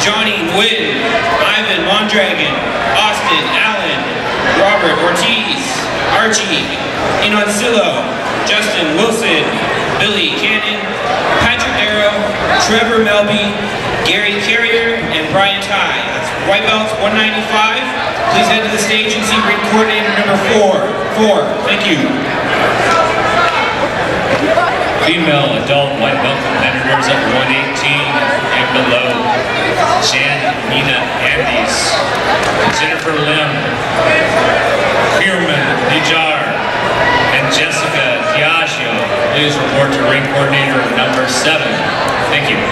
Johnny Nguyen, Ivan Mondragon, Austin Allen, Robert Ortiz, Archie Inoncillo, Justin Wilson, Billy Cannon, Patrick Darrow, Trevor Melby, Gary Carrier, and Brian Ty. That's white belts 195. Please head to the stage and see ring coordinator number 4. Thank you. Female adult white belt competitors at 118 and below. Jan Nina Andes, Jennifer Lim, Kierman Nijar, and Jessica Diageo. Please report to ring coordinator number 7. Thank you.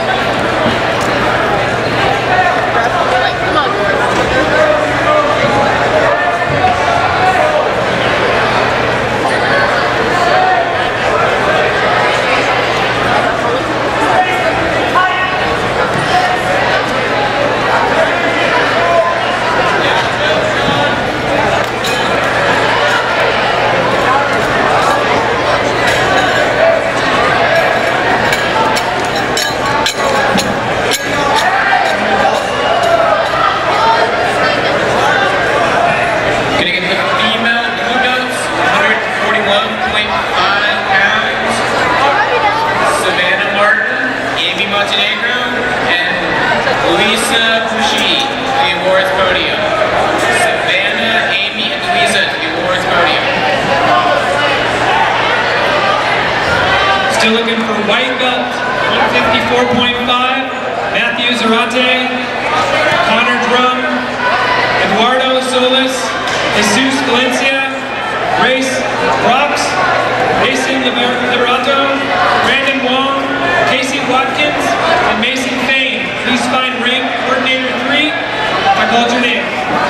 Still looking for white belt, 154.5, Matthew Zarate, Connor Drum, Eduardo Solis, Jesus Valencia, Grace Rocks, Mason Liberato, Brandon Wong, Casey Watkins, and Mason Fain. Please find ring coordinator 3. I called your name.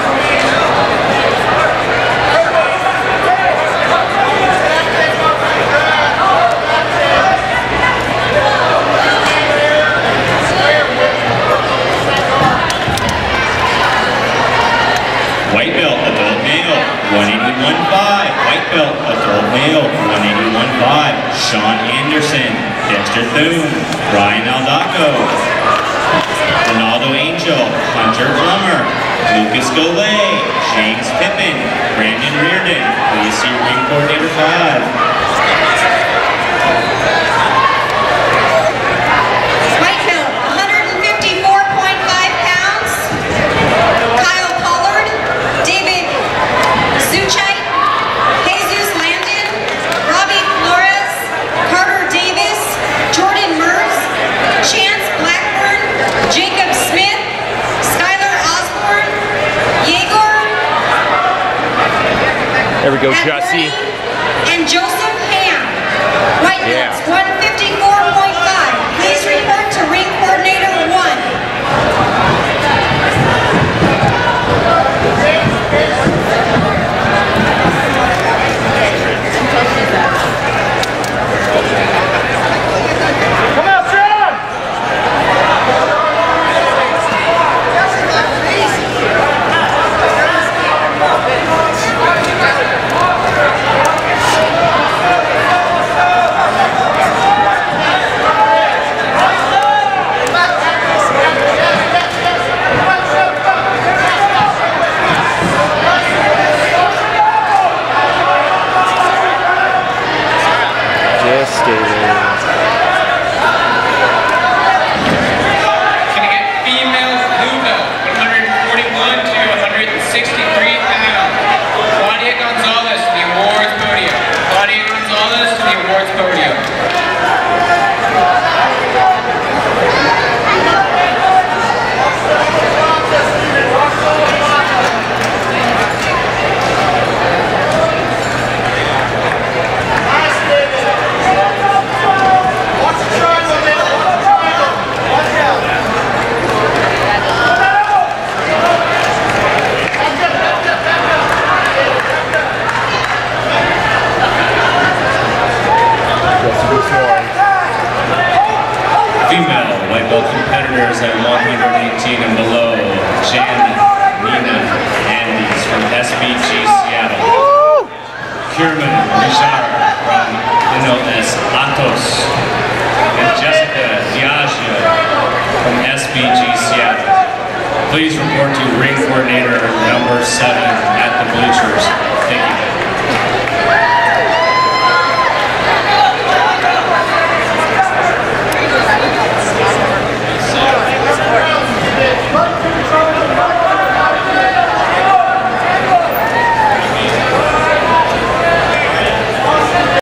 White belt, adult male, 181.5. White belt, adult male, 181.5. Sean Anderson, Dexter Thune, Brian Aldaco, Ronaldo Angel, Hunter Plummer, Lucas Golay, James Pippin, Brandon Reardon. Please see ring coordinator 5. There we go, Jesse. And Joseph Ham. White belts, 154.5. Please report to ring coordinator 1. Female white belt competitors at 118 and below. Jan Nina Andes from SBG Seattle. Kierman Nijar from NOS Atos. And Jessica Diageo from SBG Seattle. please report to ring coordinator number 7 at the bleachers. Thank you.